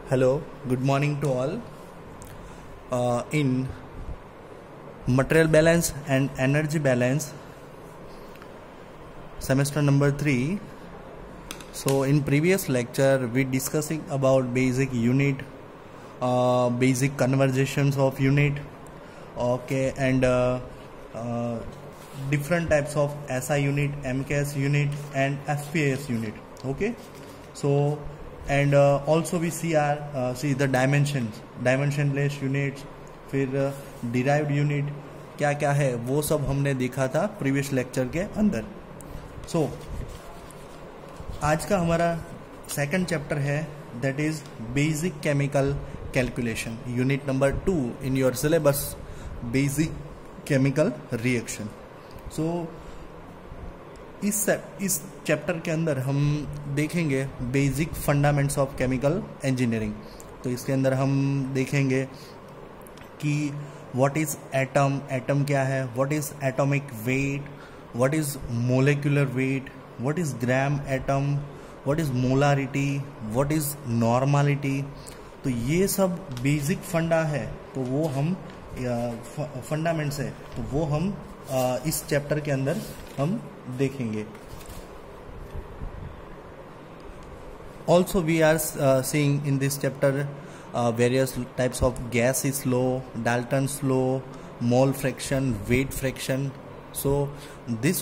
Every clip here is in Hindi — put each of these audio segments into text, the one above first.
Hello, good morning to all. In material balance and energy balance, semester number 3. So in previous lecture, we discussing about basic unit, basic conversions of unit, okay, and different types of SI unit, MKS unit, and FPAS unit. Okay, so and also we see the dimensionless units, फिर derived unit क्या क्या है वो सब हमने देखा था प्रीवियस लेक्चर के अंदर. सो आज का हमारा सेकंड चैप्टर है, that is basic chemical calculation, unit number 2 in your syllabus, basic chemical reaction. So इस चैप्टर के अंदर हम देखेंगे basic fundamentals of chemical engineering. तो इसके अंदर हम देखेंगे कि व्हाट इज एटम, एटम क्या है, what is atomic weight, what is molecular weight, what is gram atom, what is molarity, what is normality. तो ये सब बेसिक फंडा है, तो वो हम फंडामेंट्स है, तो वो हम इस चैप्टर के अंदर हम देखेंगे. Also we are seeing in this chapter various types of gases law, Dalton's law, mole fraction, weight fraction. So this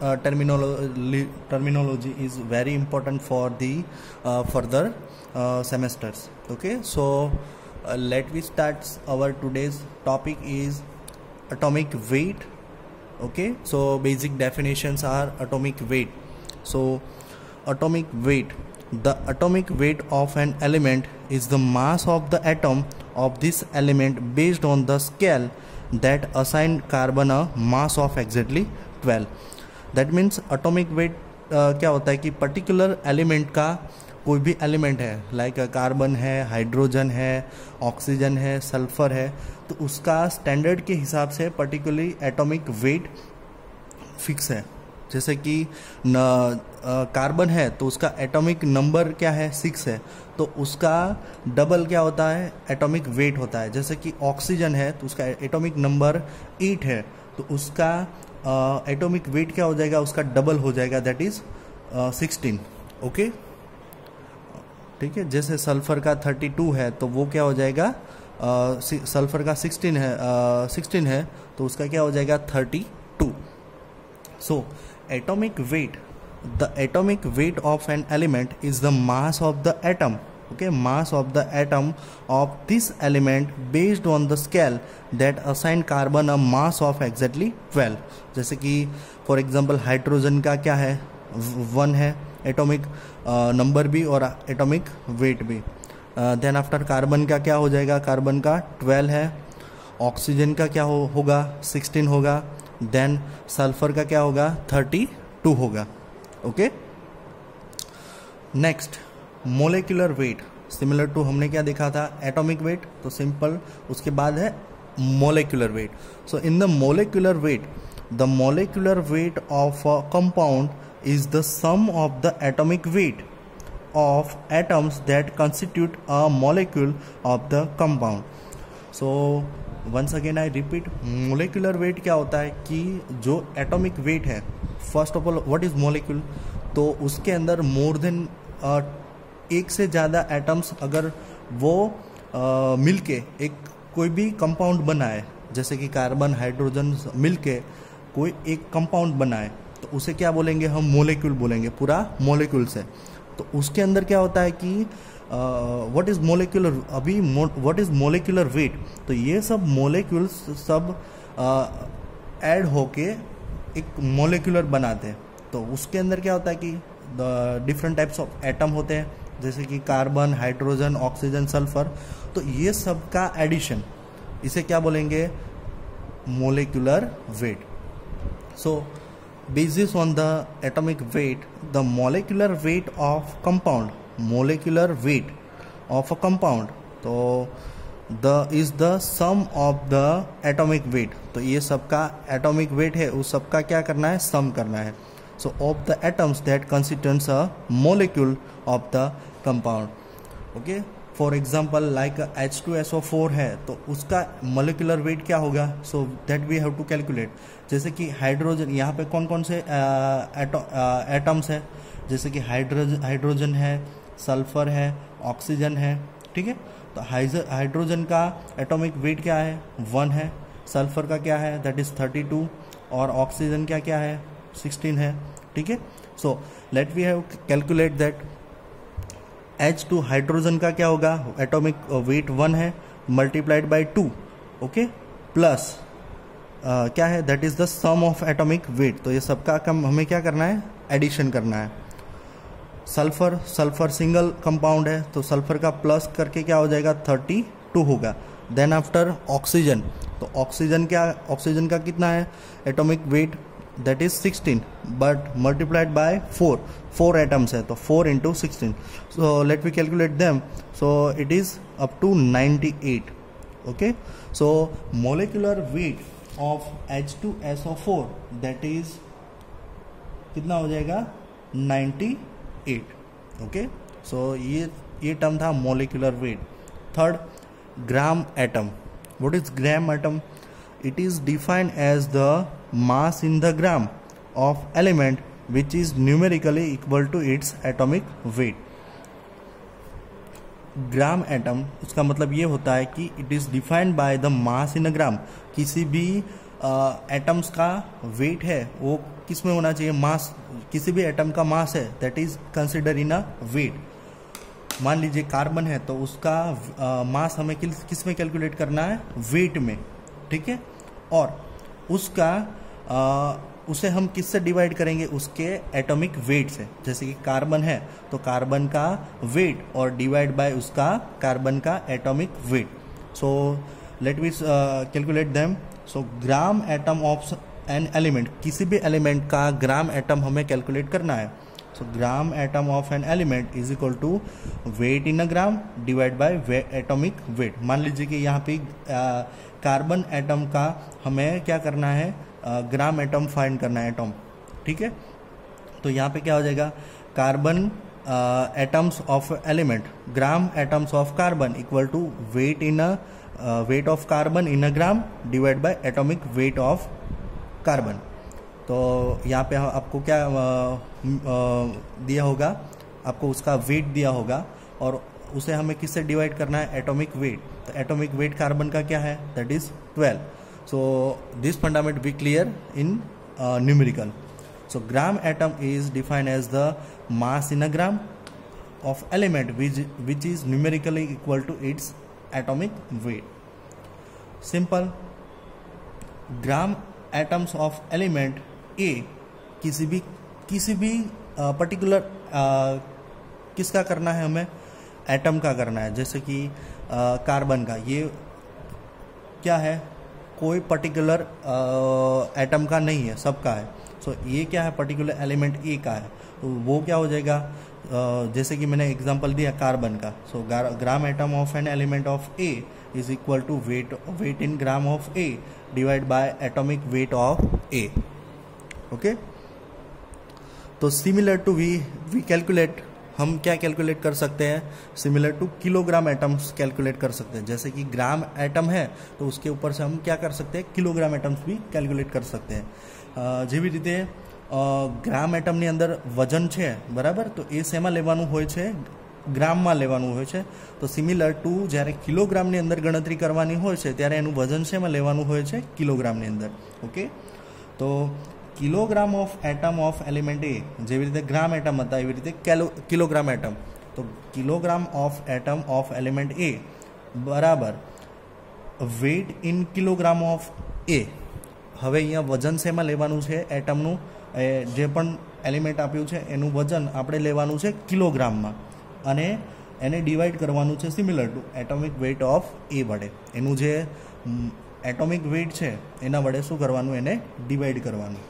terminology is very important for the further semesters. Okay, so let me start. Our today's topic is atomic weight. Okay, so basic definitions are atomic weight. So atomic weight, the atomic weight of an element is the mass of the atom of this element based on the scale that assign carbon a mass of exactly 12. that means atomic weight क्या होता है कि पर्टिकुलर एलिमेंट का, कोई भी एलिमेंट है, लाइक कार्बन है, हाइड्रोजन है, ऑक्सीजन है, सल्फर है, तो उसका स्टैंडर्ड के हिसाब से पर्टिकुलरली एटॉमिक वेट फिक्स है. जैसे कि कार्बन है तो उसका एटॉमिक नंबर क्या है, 6 है, तो उसका डबल क्या होता है, एटॉमिक वेट होता है. जैसे कि ऑक्सीजन है तो उसका एटॉमिक नंबर 8 है, तो उसका एटॉमिक वेट क्या हो जाएगा, उसका डबल हो जाएगा, दैट इज 16. ओके, ठीक है. जैसे सल्फर का 32 है तो वो क्या हो जाएगा, सल्फर का 16 है तो उसका क्या हो जाएगा, 32. So atomic weight, the atomic weight of an element is the mass of the atom. okay, mass of the atom of this element based on the scale that assign carbon a mass of exactly 12. जैसे कि फॉर एग्जांपल हाइड्रोजन का क्या है, 1 है एटॉमिक नंबर भी और एटॉमिक वेट भी. देन आफ्टर कार्बन का क्या हो जाएगा, कार्बन का 12 है, ऑक्सीजन का क्या होगा, 16 होगा, देन सल्फर का क्या होगा, 32 होगा. Okay, next molecular weight, similar to हमने क्या देखा था, एटॉमिक वेट, तो सिंपल उसके बाद है molecular weight. So in the molecular weight, the molecular weight of a compound is the sum of the atomic weight of atoms that constitute a molecule of the compound. So once again I repeat, molecular weight क्या होता है कि जो atomic weight है, first of all what is molecule, तो उसके अंदर more than एक से ज़्यादा एटम्स अगर वो मिलके एक कोई भी कंपाउंड बनाए, जैसे कि कार्बन हाइड्रोजन मिलके कोई एक कंपाउंड बनाए, तो उसे क्या बोलेंगे हम, मोलिक्यूल बोलेंगे, पूरा मोलिक्यूल से. तो उसके अंदर क्या होता है कि व्हाट इज मोलिकुलर, अभी व्हाट इज मोलिकुलर वेट, तो ये सब मोलिक्यूल्स सब ऐड होके एक मोलिकुलर बनाते हैं. तो उसके अंदर क्या होता है कि डिफरेंट टाइप्स ऑफ एटम होते हैं, जैसे कि कार्बन, हाइड्रोजन, ऑक्सीजन, सल्फर, तो ये सब का एडिशन, इसे क्या बोलेंगे, molecular weight. So basis on the atomic weight, the molecular weight of compound, molecular weight of a compound, तो the is the sum of the atomic weight. तो ये सबका atomic weight है, उस सबका क्या करना है, sum करना है. So of the atoms that constitutes a molecule of the compound. Okay, for example like H2SO4 है तो उसका मोलिकुलर वेट क्या होगा, so that we have to calculate. जैसे कि हाइड्रोजन, यहाँ पे कौन कौन से एटम्स है, जैसे कि हाइड्रोजन है, सल्फर है, ऑक्सीजन है, ठीक है। तो हाइड्रोजन का एटॉमिक वेट क्या है, 1 है, सल्फर का क्या है दैट इज 32, और ऑक्सीजन का क्या है 16 है, ठीक है। So let we have calculate that H2 hydrogen का क्या होगा, एटॉमिक वेट 1 है मल्टीप्लाइड बाय 2, ओके, प्लस क्या है that is the sum of atomic weight. तो ये सबका कम हमें क्या करना है, एडिशन करना है। सल्फर सिंगल कंपाउंड है तो सल्फर का प्लस करके क्या हो जाएगा 32 होगा। देन आफ्टर ऑक्सीजन, तो ऑक्सीजन का कितना है atomic weight that is 16 but multiplied by 4 atoms है तो 4 into 16, so let we calculate them, so it is up to 98, okay. So molecular weight of H2SO4 that is कितना हो जाएगा 98, ओके। सो ये टर्म था molecular weight. Third, gram atom. What is gram atom? It is defined as the mass in the gram of element which is numerically equal to its atomic weight. Gram atom उसका मतलब ये होता है कि it is defined by the mass in a gram. किसी भी एटम्स का वेट है वो किस में होना चाहिए, मास। किसी भी एटम का मास है that is consider in a weight. मान लीजिए कार्बन है तो उसका मास हमें किस में कैलकुलेट करना है, वेट में, ठीक है। और उसका उसे हम किससे डिवाइड करेंगे, उसके एटॉमिक वेट से। जैसे कि कार्बन है तो कार्बन का वेट और डिवाइड बाय उसका कार्बन का atomic weight. So let we calculate them. So gram atom of an element, किसी भी एलिमेंट का ग्राम एटम हमें कैलकुलेट करना है। So gram atom of an element is equal to weight in a gram divide by atomic weight. मान लीजिए कि यहाँ पे कार्बन एटम का हमें क्या करना है, ग्राम एटम फाइंड करना है, एटम, ठीक है। तो यहाँ पे क्या हो जाएगा, carbon atoms of element, gram atoms of carbon equal to weight of carbon in a gram divide by atomic weight of carbon. तो यहाँ पे आपको क्या दिया होगा, आपको उसका वेट दिया होगा और उसे हमें किससे डिवाइड करना है, एटॉमिक वेट। तो एटॉमिक वेट कार्बन का क्या है that is 12। So this fundament we clear in numerical. So gram atom is defined as the mass in a gram of element which is numerically equal to its atomic weight. Simple. Gram atoms of element A किसी भी particular किसका करना है हमें, एटम का करना है। जैसे कि कार्बन का, ये क्या है, कोई पर्टिकुलर एटम का नहीं है, सबका है। सो ये क्या है, पर्टिकुलर एलिमेंट ए का है, तो वो क्या हो जाएगा, जैसे कि मैंने एग्जांपल दिया कार्बन का। So gram atom of an element of A is equal to weight in gram of A divide by atomic weight of A, okay. तो सिमिलर टू वी कैलकुलेट, हम क्या कैलकुलेट कर सकते हैं, similar to kilogram atoms calculate कर सकते हैं। जैसे कि ग्राम एटम है तो उसके ऊपर से हम क्या कर सकते हैं, किलोग्राम एटम्स भी कैलकुलेट कर सकते हैं। જેવી રીતે ગ્રામ એટમની અંદર વજન છે બરાબર, તો એ શેમાં લેવાનું હોય છે, ગ્રામમાં લેવાનું હોય છે। તો સિમિલર ટુ જ્યારે કિલોગ્રામની અંદર ગણતરી કરવાની હોય છે ત્યારે એનું વજન શેમાં લેવાનું હોય છે, કિલોગ્રામની અંદર, ઓકે। તો kilogram of atom of element A, જેવી રીતે ગ્રામ એટમ હતા એવી રીતે કિલોગ્રામ એટમ, તો kilogram of atom of element A બરાબર weight in kilogram of A. હવે અહીંયા વજન શેમાં લેવાનું છે, એટમનું જે પણ એલિમેન્ટ આપ્યું છે એનું વજન આપણે લેવાનું છે કિલોગ્રામમાં અને એને ડિવાઈડ કરવાનું છે similar to atomic weight of A વડે। એનું જે એટોમિક વેટ છે એના વડે શું કરવાનું, એને ડિવાઈડ કરવાનું।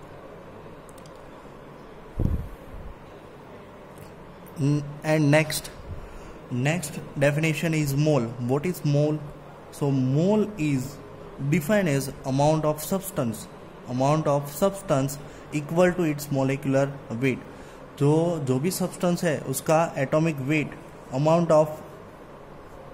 And next definition is mole. What is mole? So mole is defined as amount of substance equal to its molecular weight. जो भी सब्सटेंस है उसका atomic weight amount of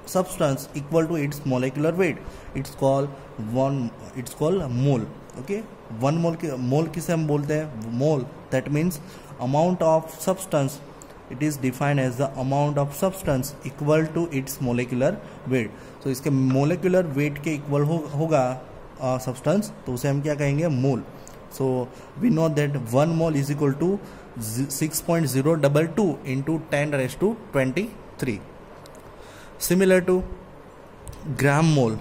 substance equal to its molecular weight, it's called mole. Okay, 1 mole किसे हम बोलते हैं? Mole, that means amount of substance. It is defined as the amount of substance equal to its molecular weight. So इसके molecular weight के equal होगा substance, तो उसे हम क्या कहेंगे? Mole. So we know that 1 mole is equal to 6.022 into 10 raised to 23. Similar to ग्राम मोल,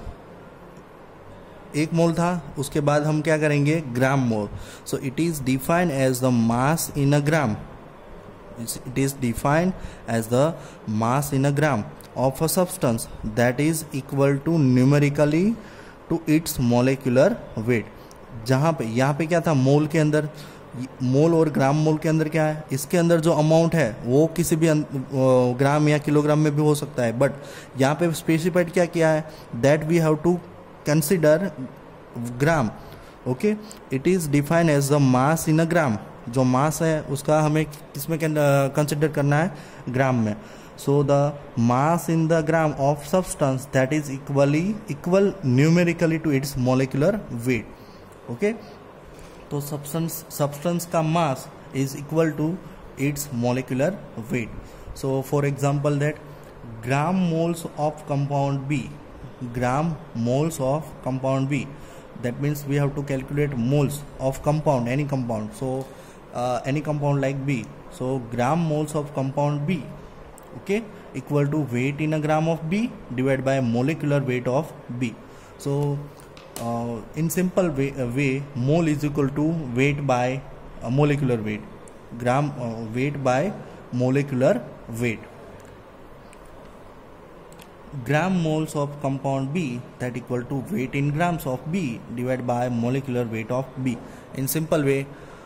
1 मोल था, उसके बाद हम क्या करेंगे? Gram mole. So it is defined as the mass in a gram. It is defined as the mass in a gram of a substance that is equal to numerically to its molecular weight. जहाँ पे यहाँ पे क्या था? मोल के अंदर, मोल और ग्राम मोल के अंदर क्या है? इसके अंदर जो अमाउंट है वो किसी भी ग्राम या किलोग्राम में भी हो सकता है, बट यहाँ पे स्पेसिफाइड क्या किया है? That we have to consider gram. Okay, it is defined as the mass in a gram. जो मास है उसका हमें किसमें कंसिडर करना है? ग्राम में. So the mass in the gram of substance that is equal numerically to its molecular weight. Okay, तो सब्सटेंस का mass is equal to its molecular weight. So for example that gram moles of compound B, gram moles of compound B, that means we have to calculate moles of compound, any compound. So any compound like B, so gram moles of compound B, okay, equal to weight in a gram of B divided by molecular weight of B. So in simple way, mole is equal to weight by molecular weight, gram weight by molecular weight. Gram moles of compound B that equal to weight in grams of B divided by molecular weight of B. In simple way,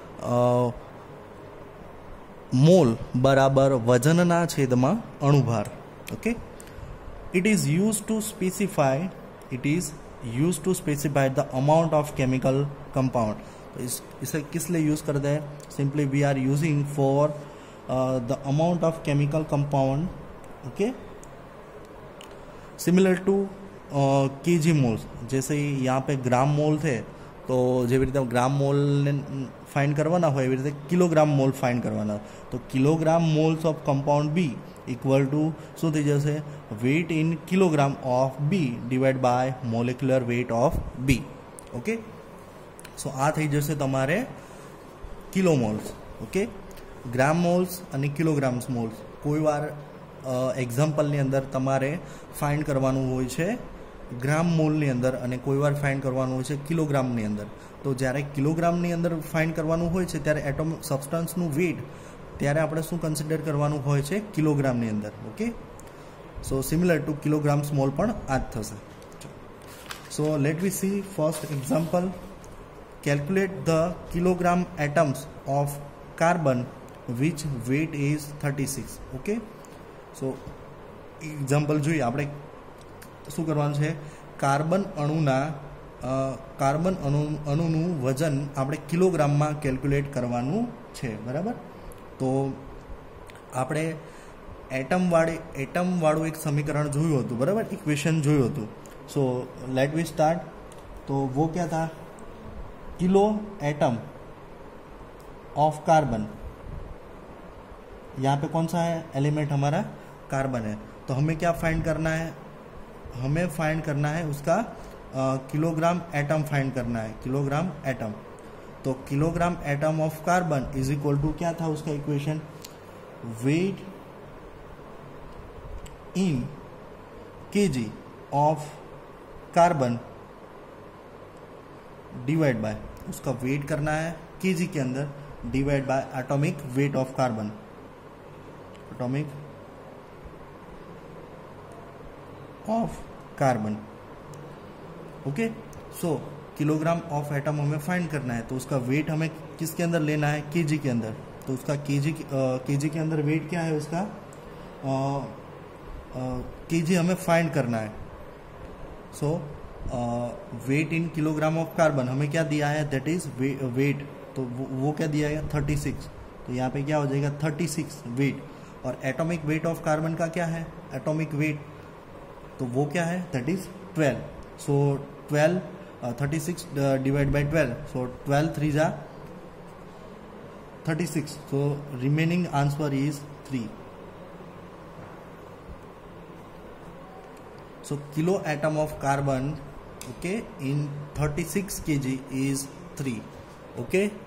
mole बराबर वजनना छेदमा अणुभार. Okay, it is used to specify the amount of chemical compound. इसे किस लिए यूज करते हैं? Simply we are using for the amount of chemical compound. Okay, similar to KG moles. જैसे यहाँ पे ગ્રામ મોલ थे, તો જેવી રીતે ગ્રામ મોલને ફાઇન્ડ કરવાના હોય એવી રીતે કિલોગ્રામ મોલ ફાઇન્ડ કરવાના. તો kilogram moles of compound B equal to શું થઈ જશે? Weight in kilogram of B divide by molecular weight of B. Okay, so આ થઈ જશે તમારે kilo moles. Okay, gram moles અને કિલોગ્રામ્સ મોલ્સ. કોઈ વાર એક્ઝામ્પલની અંદર તમારે ફાઇન્ડ કરવાનું હોય છે ગ્રામ મોલની અંદર અને કોઈ વાર ફાઇન્ડ કરવાનું હોય છે કિલોગ્રામની અંદર. તો જ્યારે કિલોગ્રામની અંદર ફાઇન્ડ કરવાનું હોય છે ત્યારે એટોમ સબસ્ટન્સનું વેઇટ ત્યારે આપણે શું કન્સિડર કરવાનું હોય છે? કિલોગ્રામની અંદર. Okay, so similar to kilograms mole પણ આ જ થશે. So let we see first example. Calculate the kilogram atoms of carbon which weight is 36. Okay, so example જોઈએ. આપણે શું કરવાનું છે? કાર્બન અણુનું વજન આપણે કિલોગ્રામમાં કેલ્ક્યુલેટ કરવાનું છે, બરાબર? તો આપણે એટમવાળું એક સમીકરણ જોયું હતું, બરાબર? ઇક્વેશન જોયું હતું. So let we start. तो वो क्या था? Kilo atom of carbon. यहाँ पे कौन सा है एलिमेंट? हमारा कार्बन है. तो हमें क्या फाइंड करना है? हमें फाइंड करना है उसका किलोग्राम एटम फाइंड करना है. Kilogram atom. तो kilogram atom of carbon is equal to क्या था उसका equation? Weight in KG of carbon divide by, उसका वेट करना है केजी के अंदर, divide by atomic weight of carbon. Atomic of carbon. Okay, so kilogram of atom हमें फाइंड करना है. तो उसका वेट हमें किसके अंदर लेना है? केजी के अंदर. तो उसका केजी के अंदर वेट क्या है उसका? केजी हमें फाइंड करना है. So weight in kilogram of carbon हमें क्या दिया है? That is weight. तो वो क्या दिया है? 36. तो यहाँ पे क्या हो जाएगा? 36 वेट. और एटॉमिक वेट ऑफ कार्बन का क्या है? एटॉमिक वेट तो वो क्या है, that is 12. So 12 36 divide by 12, so 12 3 जा 36. So remaining answer is 3. So kilo atom of carbon, okay, in 36 kg is 3. Okay.